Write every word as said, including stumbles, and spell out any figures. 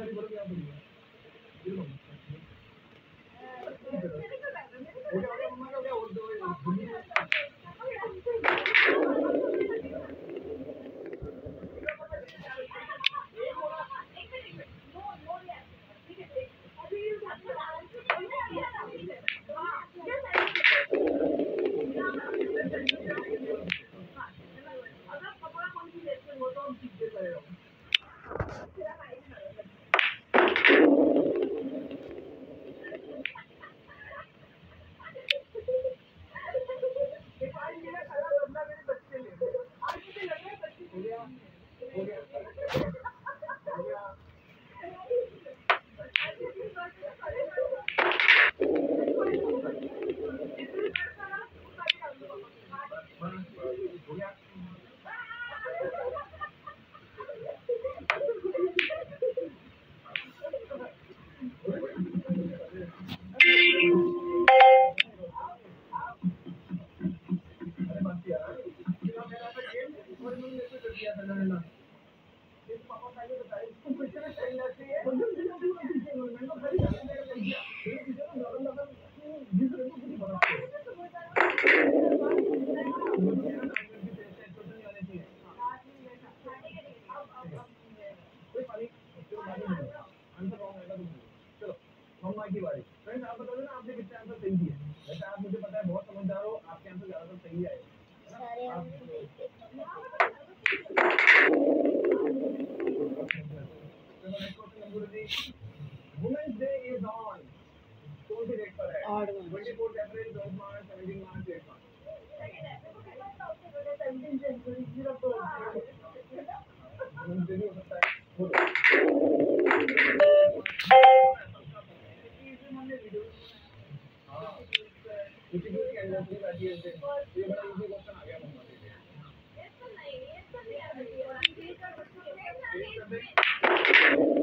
मम्मा की बारी। फ्रेंड्स आप बता देना आपने कितने आंसर सही दिए। वैसे आप मुझे पता है बहुत समझदार हो, आपके आंसर ज्यादातर सही आए। सारे वुमेन्स डे इज ऑन कौन सी डेट पर है? Twenty fourth April, twelfth March, seventeen March, eight March. Seventeen January zero four women's day भी हो सकता है। बोलो किसी भी उसकी एनिवर्सरी बैठी है तो ये बड़ा इजी क्वेश्चन आ गया मम्मा के लिए।